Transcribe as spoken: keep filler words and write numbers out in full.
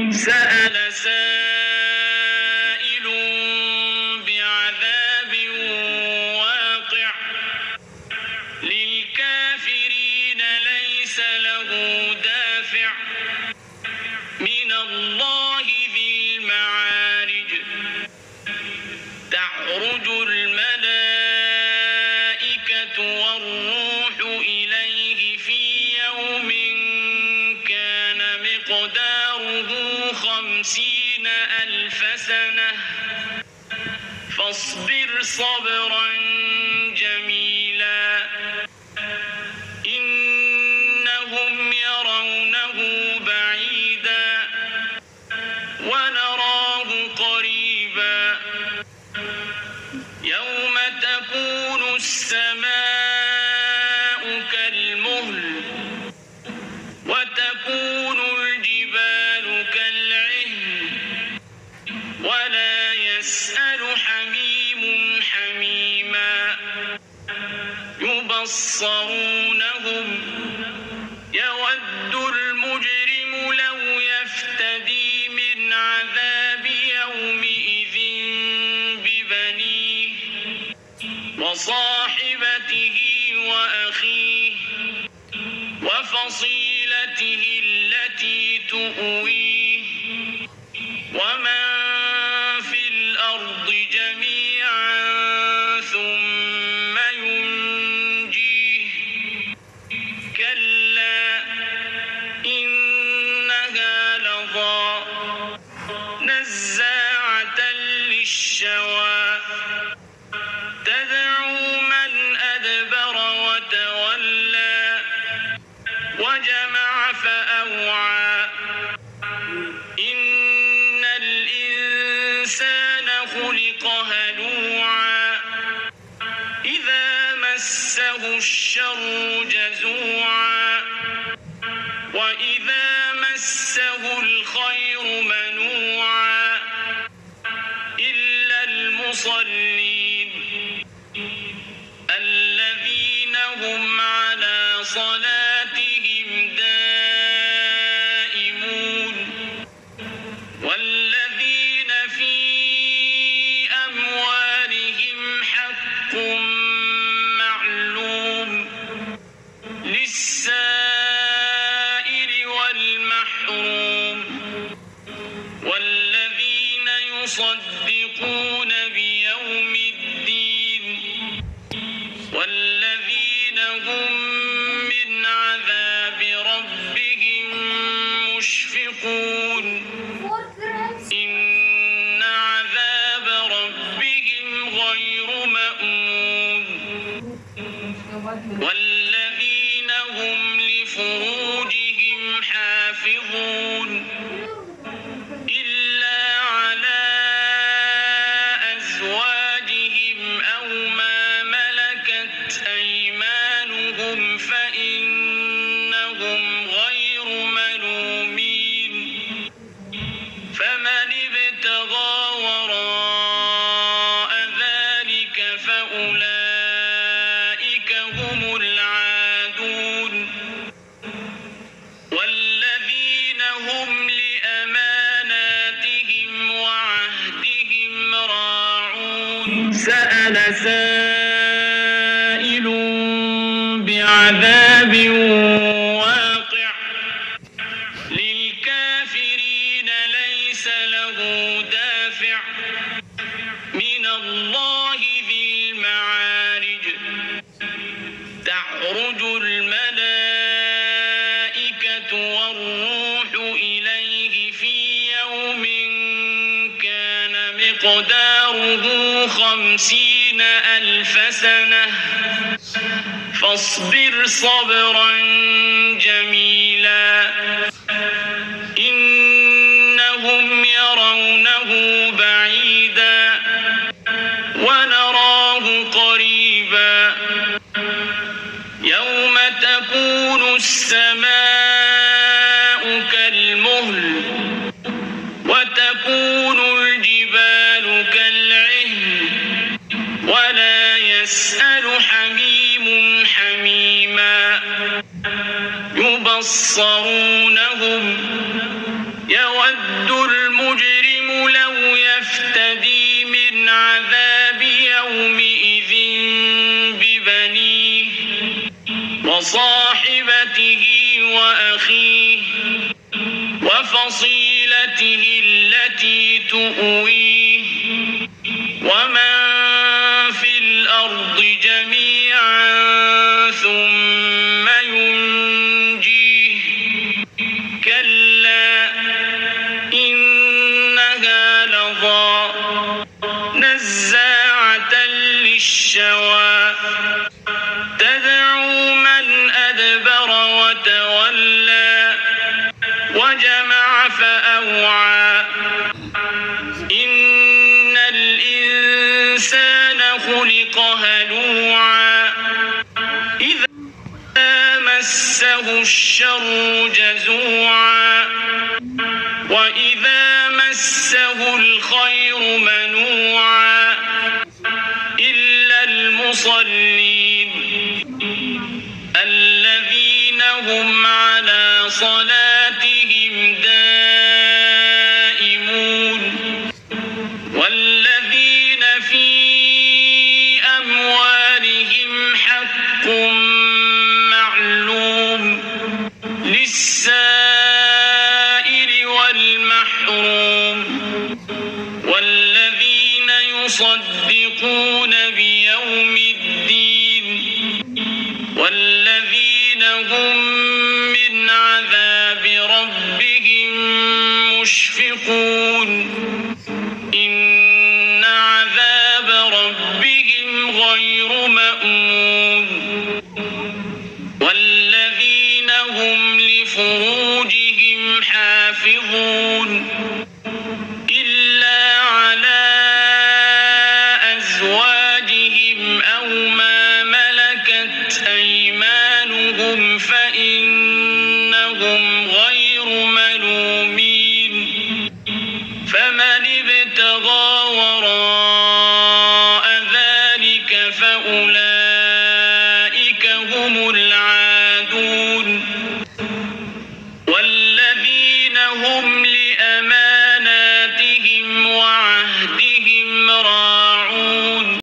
سأل سائل بعذاب واقع للكافرين ليس له دافع من الله ذي المعارج تعرج الملائكة والروح إليه في يوم كان مقداره خمسين ألف سنة فاصبر صبرا جميلا إنهم يرونه بعيدا ونراه قريبا يوم تكون السماء كالمهل وتكون الجبال كالعهن ولا يسأل حميم حميما يبصرونهم يود المجرم لو يفتدي من عذاب يومئذ ببنيه وصاحبته وأخيه وفصيلته التي تؤويه ومن في الأرض جميعا ثم ينجيه كلا إنها لظى نزاعة للشوى تدعو من أدبر وتولى وجمع فأوعى إن الإنسان خلق هلوعا إذا مسه الشر جزوعا وإذا مسه الخير منوعا إلا المصلين الذين هم على صلاتهم دائمون والذين في أموالهم حق معلوم للسائل والمحروم والذين يصدقون بيوم الدين والذين هم من عذاب ربهم مشفقون إن عذاب ربهم غير مأمون والذين هم لفروجهم حافظون إلا على أزواجهم أو ما ملكت أيمانهم فإنهم غير ملومين فمن ابتغى وراء ذلك فأولئك هم العادون والذين هم لأماناتهم وعهدهم راعون سأل سائل بعذاب واقع للكافرين ليس له دافع من الله ذي المعارج تعرج الملائكة والروح إليه في يوم كان مقداره خمسين ألف سنة فاصبر صبرا جميلا إنهم يرونه بعيدا ونراه قريبا يوم تكون السماء كالمهل وتكون الجبال كالعهن ولا يسأل حميم حميما يبصرونهم يود يود المجرم لو يفتدي من عذاب يومئذ ببنيه وصاحبته وأخيه وفصيلته التي تؤويه ومن في الأرض جميعا ثم ينجيه كلا إنها لظى نزاعة للشوى تدعو من أدبر وتولى وجمع فأوعى إن الإنسان خلق هلوعا إذا مسه الشر جزوعا وإذا مسه الخير منوعا إلا المصلين الذين هم على صلاتهم دائمون والذين في أموالهم حق معلوم للسائل والمحروم والذين يصدقون بيوم الدين والذين هم من عذاب ربهم مشفقون إن عذاب ربهم غير مأمون والذين هم لفروجهم حافظون إلا على أزواجهم أو ما ملكت أيمانهم فإنهم غير ملومين فمن ابتغى وراء